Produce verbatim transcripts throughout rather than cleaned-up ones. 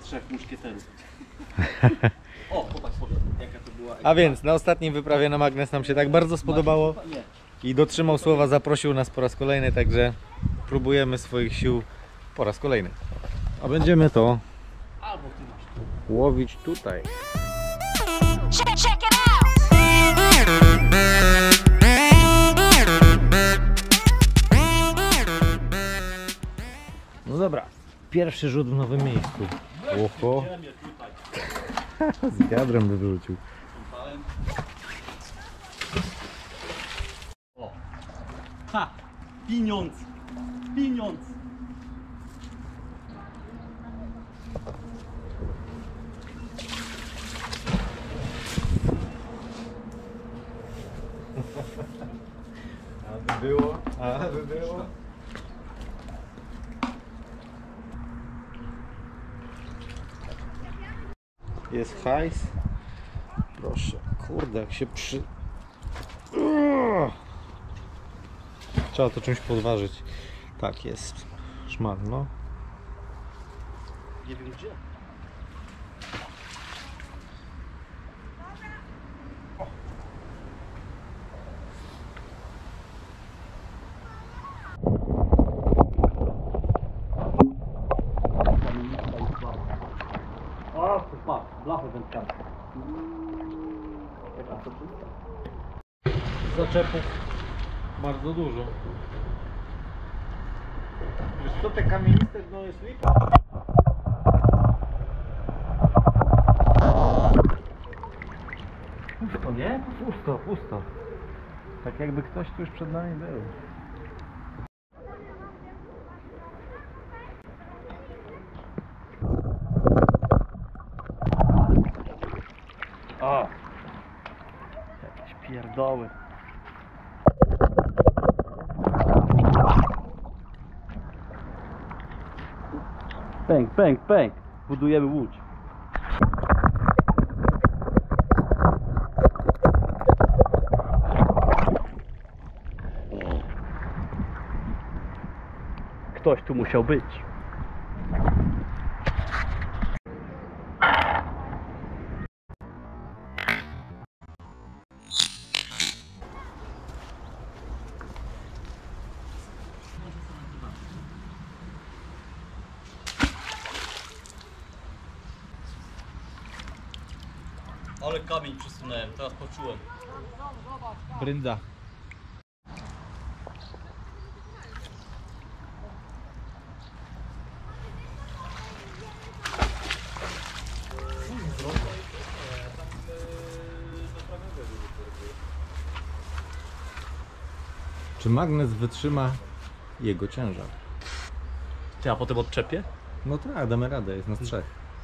trzech muszkieterów. O, popatrz, jaka to była. A więc na ostatniej wyprawie na magnes nam się tak bardzo spodobało i dotrzymał słowa, zaprosił nas po raz kolejny, także próbujemy swoich sił po raz kolejny. A będziemy to łowić tutaj. No dobra, pierwszy rzut w nowym miejscu. Oho. Z wiadrem by wyrzucił. O. Ha! Pieniądz! Pieniądz! A by było, a by było. Jest hajs. Proszę, kurde, jak się przy... Trzeba to czymś podważyć. Tak, jest szmal, no. Nie wiem gdzie. O, to patrz, blachę wędkarza. Jaka to czysta? Zaczepów bardzo dużo. Wiesz co, te kamieniste dno jest lipa. Pusto, nie? Pusto, pusto. Tak jakby ktoś tu już przed nami był. O! Jakieś pierdoły. Pęk, pęk, pęk. Budujemy łódź. Ktoś tu musiał być. Ale kamień przesunąłem, teraz poczułem. Brynda. Czy magnes wytrzyma jego ciężar? Ty, a potem odczepię? No tak, damy radę, jest nas trzech.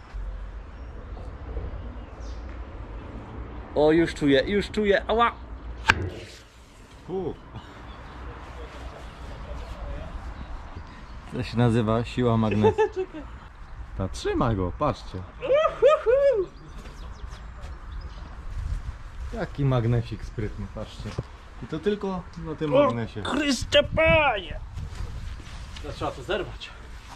O, już czuję, już czuję, ała! U. To się nazywa siła magnesu. Ta trzyma go, patrzcie. Jaki magnesik sprytny, patrzcie. I to tylko na tym magnesie. Chryste Panie! Teraz trzeba to zerwać.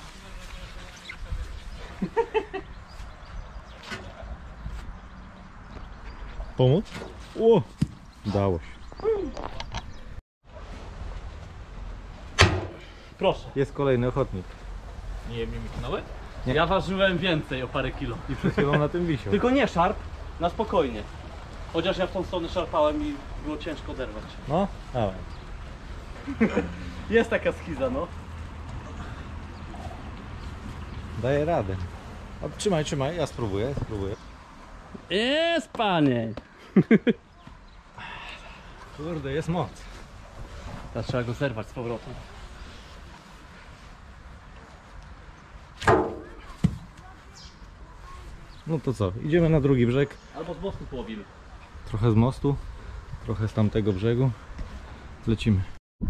Pomóc? O! Dało się. Proszę. Jest kolejny ochotnik. Nie wiem, nie miknąłeś? Nie. Ja ważyłem więcej o parę kilo. I przed chwilą na tym wisiał. Tylko nie szarp, na spokojnie. Chociaż ja w tą stronę szarpałem i było ciężko oderwać. No, dawaj. Jest taka schiza, no. Daję radę. A, trzymaj, trzymaj, ja spróbuję, spróbuję. Jest, panie! Kurde, jest moc. Teraz trzeba go zerwać z powrotem. No to co, idziemy na drugi brzeg. Albo z mostu połowimy. Trochę z mostu, trochę z tamtego brzegu. Lecimy.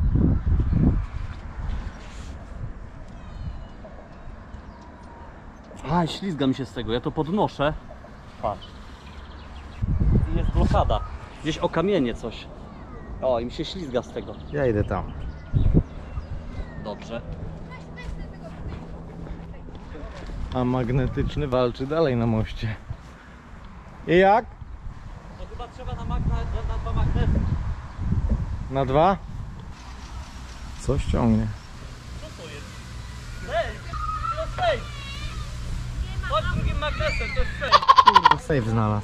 A, ślizga mi się z tego, ja to podnoszę. Patrz. I jest blokada. Gdzieś o kamienie coś. O, i mi się ślizga z tego. Ja idę tam. Dobrze. A magnetyczny walczy dalej na moście. I jak? To chyba trzeba na, magna, na, na dwa magnesy. Na dwa? Coś ciągnie. Co to jest? Sejf! To jest sejf! Chodź drugim magnesem, to jest sejf! Kurde, safe znalazł.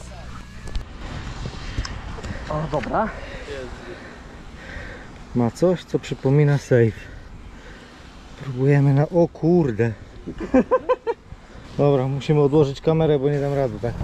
O, dobra. Ma coś, co przypomina safe. Próbujemy na... O kurde. Dobra, musimy odłożyć kamerę, bo nie dam rady, tak?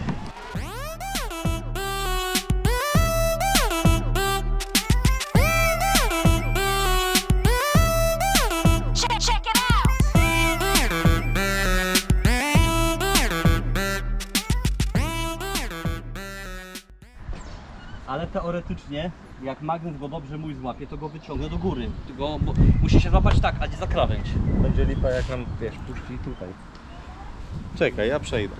Ale teoretycznie, jak magnes go dobrze mój złapie, to go wyciągnę do góry. Tylko bo musi się złapać tak, a nie za krawędź. Będzie lipa, jak nam, wiesz, puści tutaj. Czekaj, ja przejdę.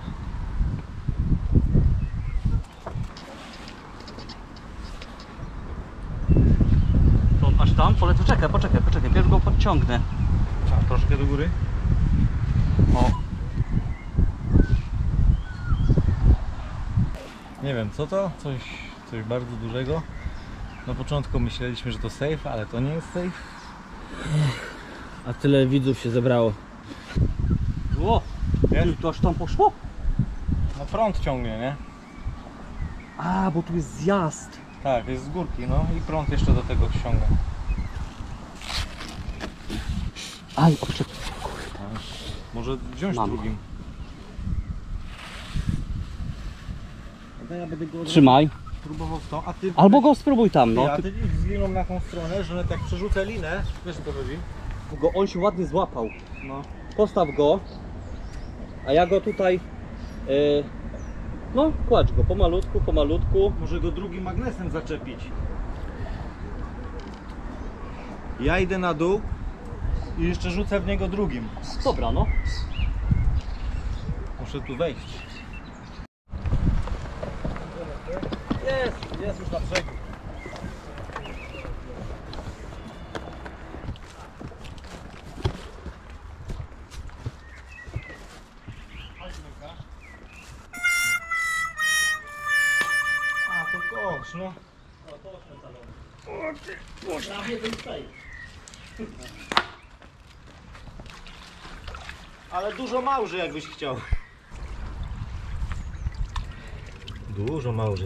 To aż tam polecę. Czekaj, poczekaj, poczekaj, pierw go podciągnę. A, troszkę do góry? O. Nie wiem, co to? Coś, coś bardzo dużego. Na początku myśleliśmy, że to safe, ale to nie jest safe. A tyle widzów się zebrało. O! Jest? Ty, to aż tam poszło? No prąd ciągnie, nie? A, bo tu jest zjazd. Tak, jest z górki, no i prąd jeszcze do tego ściąga. Aj, o, czekaj. Może wziąć Mam. drugim. Ja będę go trzymaj. Próbował w to, a ty... Albo go spróbuj tam, No, no. a ty idź z liną na tą stronę, że tak przerzucę linę. Wiesz, co to chodzi? Go on się ładnie złapał. No. Postaw go, a ja go tutaj, yy, no kładź go pomalutku, pomalutku. Może go drugim magnesem zaczepić. Ja idę na dół i jeszcze rzucę w niego drugim. Dobra, no. Muszę tu wejść. Jest, jest już na brzegu. A, to kosz, no. Ale dużo małży, jakbyś chciał. Dużo małży.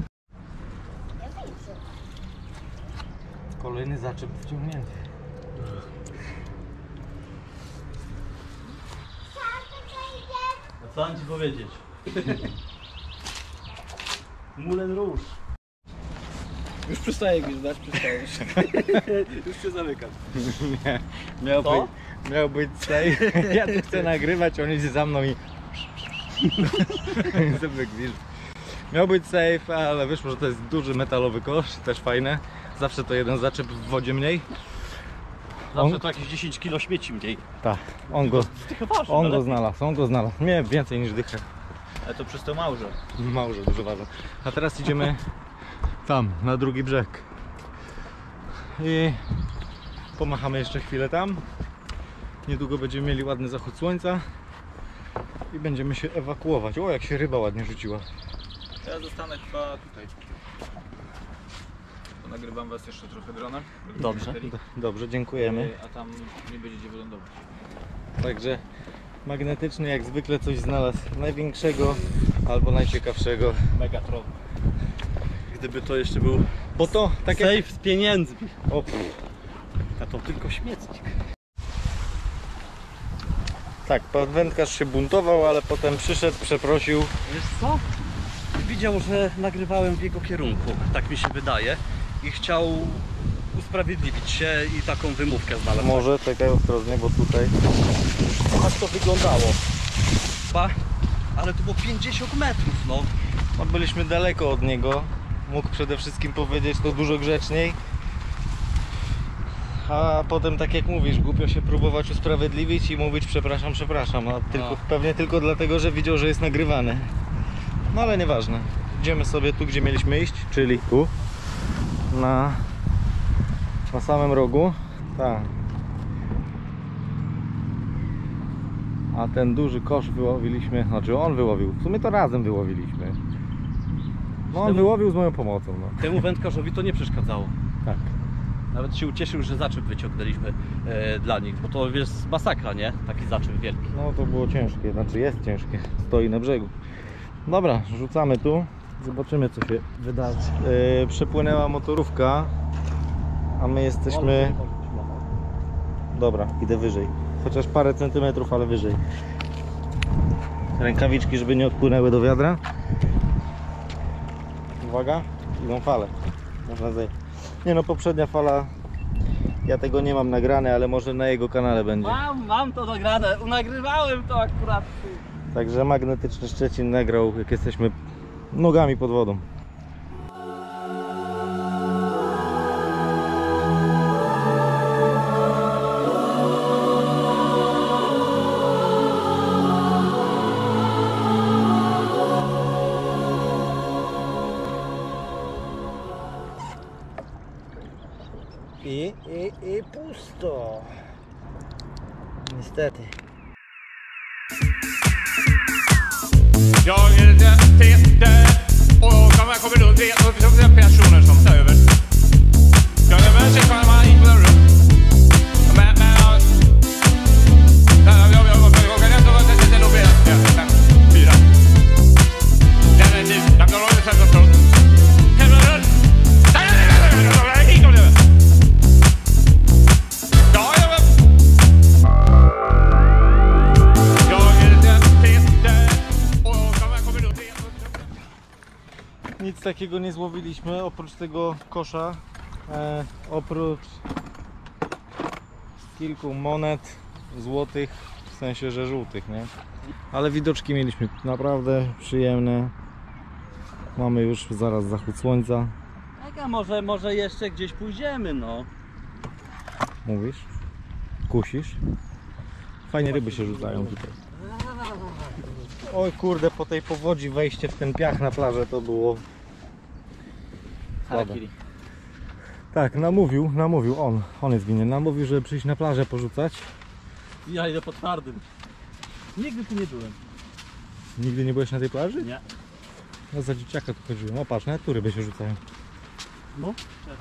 Kolejny zaczep wciągnięty. A co mam ci powiedzieć? Mulen róż. Już przestaje gwizdać, przestajesz. Już się zamykam. Nie, miał Co? być, miał być safe. Ja tu chcę nagrywać, on idzie za mną i... Sobie gwizd. Miał być safe, ale wyszło, że to jest duży metalowy kosz, też fajne. Zawsze to jeden zaczep w wodzie mniej. Zawsze On- to jakieś dziesięć kilo śmieci mniej. Tak, on go, Ty ważne, on ale... go znalazł, on go znalazł. Nie, więcej niż dychę. Ale to przez to małże. Małże, dużo ważne. A teraz idziemy tam, na drugi brzeg. I pomachamy jeszcze chwilę tam. Niedługo będziemy mieli ładny zachód słońca. I będziemy się ewakuować. O, jak się ryba ładnie rzuciła. Ja zostanę chyba tutaj. To nagrywam was jeszcze trochę dronem. Dobrze. Dobrze, dziękujemy. A tam nie będziecie wylądować. Także magnetyczny jak zwykle coś znalazł największego albo najciekawszego. Megatron. Gdyby to jeszcze był Bo to tak jak... safe z pieniędzmi. O, pff. A to tylko śmietnik. Tak, pan wędkarz się buntował, ale potem przyszedł, przeprosił. Wiesz co? Widział, że nagrywałem w jego kierunku, tak mi się wydaje. I chciał usprawiedliwić się i taką wymówkę znalazł. Może, czekaj ostrożnie, bo tutaj... Tak to wyglądało. Ba, ale to było pięćdziesiąt metrów, no. No, byliśmy daleko od niego. Mógł przede wszystkim powiedzieć to dużo grzeczniej. A potem, tak jak mówisz, głupio się próbować usprawiedliwić i mówić przepraszam, przepraszam. A tylko, No. pewnie tylko dlatego, że widział, że jest nagrywane. No ale nieważne. Idziemy sobie tu, gdzie mieliśmy iść, czyli tu. Na, na samym rogu. Tak. a ten duży kosz wyłowiliśmy, znaczy on wyłowił, w sumie to razem wyłowiliśmy. No on Temu- wyłowił z moją pomocą, no. Temu wędkarzowi to nie przeszkadzało. Tak. Nawet się ucieszył, że zaczep wyciągnęliśmy e, dla nich, bo to jest masakra, nie? Taki zaczep wielki. No to było ciężkie, znaczy jest ciężkie, stoi na brzegu. Dobra, rzucamy tu, zobaczymy co się wydarzy. Yy, przepłynęła motorówka, a my jesteśmy... Dobra, idę wyżej. Chociaż parę centymetrów, ale wyżej. Rękawiczki, żeby nie odpłynęły do wiadra. Uwaga, idą fale. Można zejść. Nie no, poprzednia fala, ja tego nie mam nagrane, ale może na jego kanale będzie. Mam, mam to nagrane, nagrywałem to akurat. Także Magnetyczny Szczecin nagrał, jak jesteśmy nogami pod wodą. I, i, i pusto. Niestety. Jag är Peter och man kommer runt tre personer som tar över. Jag är väl så man gick på rum. Men men jag jag jag jag jag kan inte vara det det nog bättre. Fyra. Den är typ jag kan hålla sig så. Hemma. Nic takiego nie złowiliśmy oprócz tego kosza, e, oprócz kilku monet złotych, w sensie, że żółtych, nie? Ale widoczki mieliśmy naprawdę przyjemne. Mamy już zaraz zachód słońca. Tak, a może, może jeszcze gdzieś pójdziemy, no. Mówisz? Kusisz? Fajnie ryby się rzucają tutaj. Oj kurde, po tej powodzi wejście w ten piach na plażę to było słabe. Harakiri. Tak, namówił, namówił on, on jest winien, namówił, żeby przyjść na plażę porzucać. Ja idę po twardym. Nigdy tu nie byłem. Nigdy nie byłeś na tej plaży? Nie. No za dzieciaka tu chodziłem, o patrz, nawet tu ryby się rzucają. No.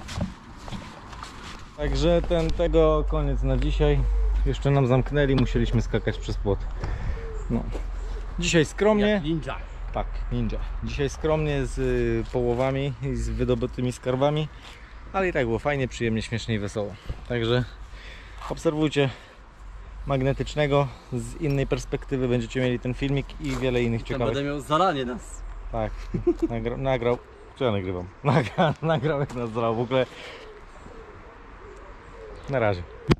Także ten, tego koniec na dzisiaj. Jeszcze nam zamknęli, musieliśmy skakać przez płot. No. Dzisiaj skromnie. Jak ninja. Tak, ninja. Dzisiaj skromnie z y, połowami i z wydobytymi skarbami, ale i tak było fajnie, przyjemnie, śmiesznie i wesoło. Także obserwujcie Magnetycznego, z innej perspektywy będziecie mieli ten filmik i wiele innych Ja ciekawych. będę miał zalanie nas. Tak, nagra, nagrał, co ja nagrywam? Nagra, nagrał jak nas zrał w ogóle. Na razie.